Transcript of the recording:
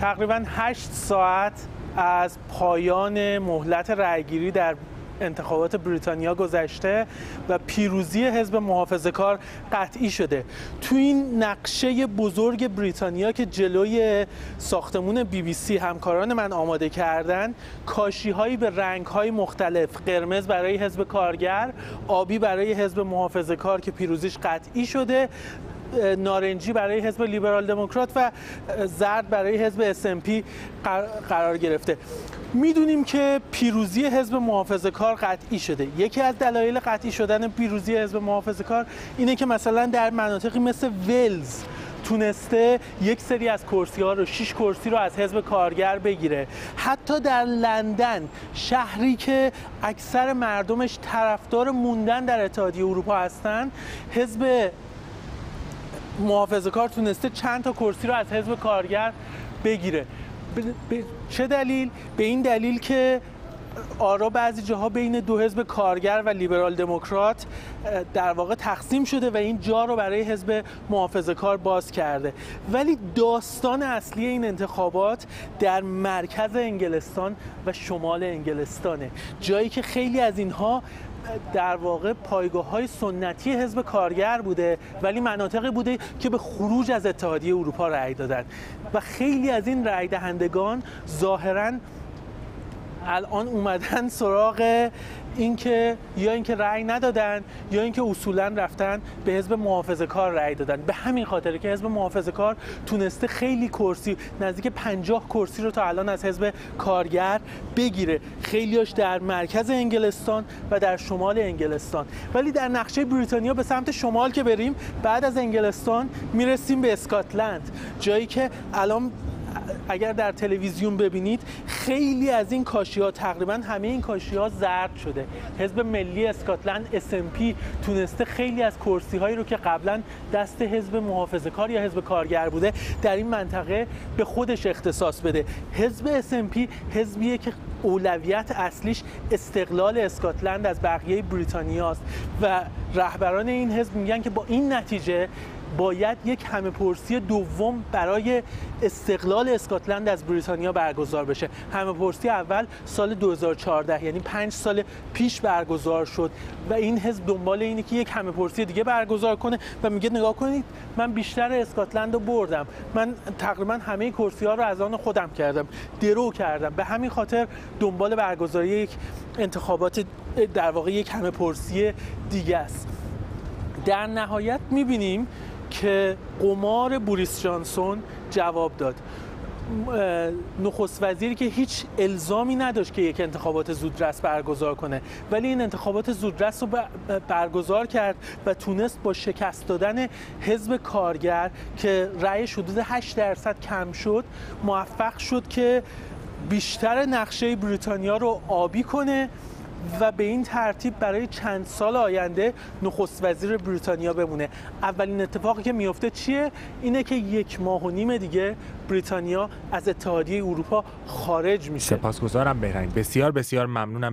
تقریباً 8 ساعت از پایان مهلت رأیگیری در انتخابات بریتانیا گذشته و پیروزی حزب محافظه‌کار قطعی شده. تو این نقشه بزرگ بریتانیا که جلوی ساختمون BBC همکاران من آماده کردن، کاشی‌هایی به رنگ‌های مختلف، قرمز برای حزب کارگر، آبی برای حزب محافظه‌کار که پیروزیش قطعی شده، نارنجی برای حزب لیبرال دموکرات و زرد برای حزب SMP قرار گرفته. میدونیم که پیروزی حزب محافظه‌کار قطعی شده. یکی از دلایل قطعی شدن پیروزی حزب محافظه‌کار اینه که مثلا در مناطقی مثل ولز تونسته یک سری از کرسی‌ها رو 6 کرسی رو از حزب کارگر بگیره. حتی در لندن، شهری که اکثر مردمش طرفدار موندن در اتحادیه اروپا هستن، حزب محافظه‌کار تونسته چند تا کرسی رو از حزب کارگر بگیره. به چه دلیل؟ به این دلیل که آرا بعضی جاها بین دو حزب کارگر و لیبرال دموکرات در واقع تقسیم شده و این جا رو برای حزب محافظه‌کار باز کرده. ولی داستان اصلی این انتخابات در مرکز انگلستان و شمال انگلستانه، جایی که خیلی از اینها در واقع پایگاه‌های سنتی حزب کارگر بوده، ولی مناطقی بوده که به خروج از اتحادیه اروپا رأی دادن و خیلی از این رأی دهندگان ظاهراً الان اومدن سراغ اینکه یا اینکه رأی ندادن یا اینکه اصولاً رفتن به حزب محافظه‌کار رأی دادن. به همین خاطره که حزب محافظه‌کار تونسته خیلی کرسی، نزدیک 50 کرسی رو تا الان از حزب کارگر بگیره، خیلیاش در مرکز انگلستان و در شمال انگلستان. ولی در نقشه بریتانیا به سمت شمال که بریم، بعد از انگلستان میرسیم به اسکاتلند، جایی که الان اگر در تلویزیون ببینید خیلی از این کاشی‌ها، تقریبا همه این کاشی‌ها زرد شده. حزب ملی اسکاتلند SMP تونسته خیلی از کرسی‌هایی رو که قبلا دست حزب محافظه‌کار یا حزب کارگر بوده در این منطقه به خودش اختصاص بده. حزب SMP حزبیه که اولویت اصلیش استقلال اسکاتلند از بقیه بریتانیاست و رهبران این حزب میگن که با این نتیجه باید یک همه‌پرسی دوم برای استقلال اسکاتلند از بریتانیا برگزار بشه. همه‌پرسی اول سال 2014 یعنی 5 سال پیش برگزار شد و این حزب دنبال اینه که یک همه‌پرسی دیگه برگزار کنه و میگه نگاه کنید من بیشتر اسکاتلند رو بردم، من تقریبا همه کرسی‌ها رو از آن خودم کردم، درو کردم. به همین خاطر دنبال برگزاری یک انتخابات، در واقع یک همه‌پرسی دیگه است. در نهایت می‌بینیم که قمار بوریس جانسون جواب داد. نخست وزیری که هیچ الزامی نداشت که یک انتخابات زودرس برگزار کنه، ولی این انتخابات زودرس رو برگزار کرد و تونست با شکست دادن حزب کارگر که رأیش حدود 8% کم شد، موفق شد که بیشتر نقشه بریتانیا رو آبی کنه و به این ترتیب برای چند سال آینده نخست وزیر بریتانیا بمونه. اولین اتفاقی که میفته چیه؟ اینه که 1.5 ماه دیگه بریتانیا از اتحادیه اروپا خارج میشه. سپاسگزارم بهرنگ، بسیار بسیار ممنونم.